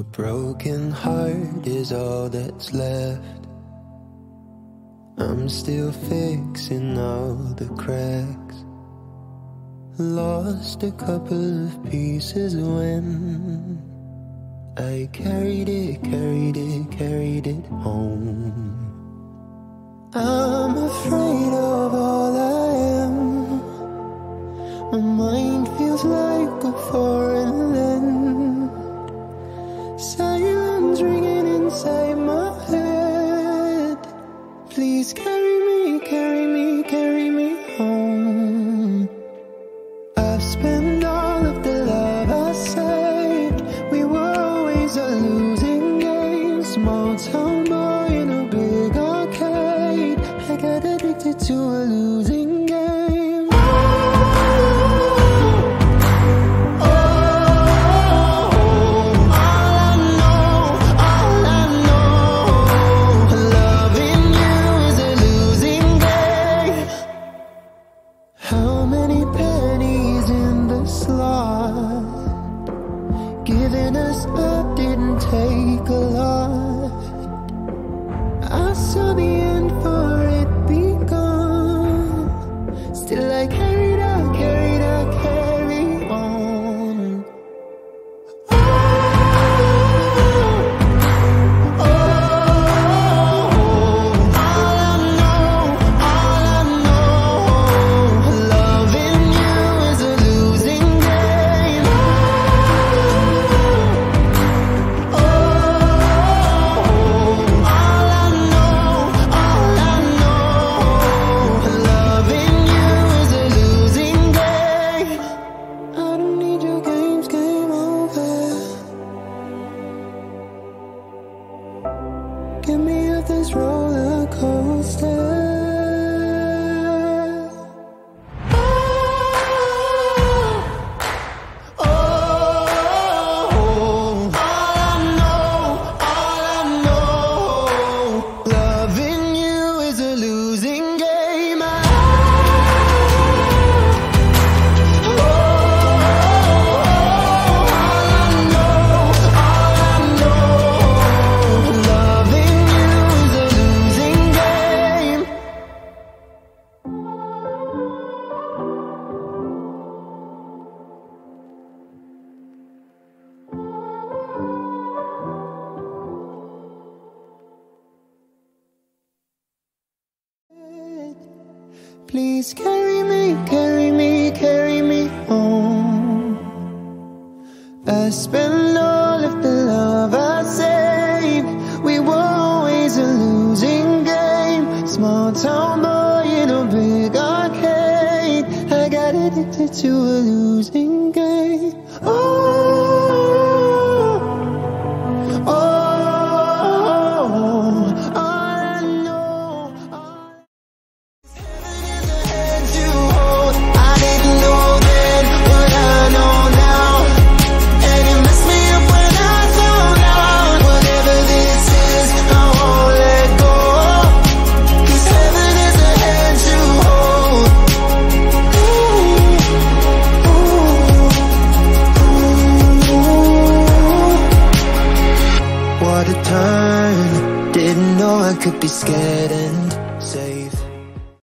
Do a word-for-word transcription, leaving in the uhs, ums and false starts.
broken heart is all that's left. I'm still fixing all the cracks. Lost a couple of pieces when I carried it, carried it, carried it home. I'm afraid of all I am. My mind feels like a foreign land. Silence ringing inside my head. Please carry me, carry me, carry me home. I've spent all of the love I saved. We were always a losing game. Small town boy in a big arcade. I got addicted to a losing game. How many pennies in the slot? Giving us up didn't take a lot. I saw the end for it begun. Still I carried out, carried out, carry on. Get me off this roller coaster. Please carry me, carry me, carry me home. I spent all of the love I saved. We were always a losing game. Small town boy in a big arcade. I got addicted to a losing game. Oh, oh. What a turn, didn't know I could be scared and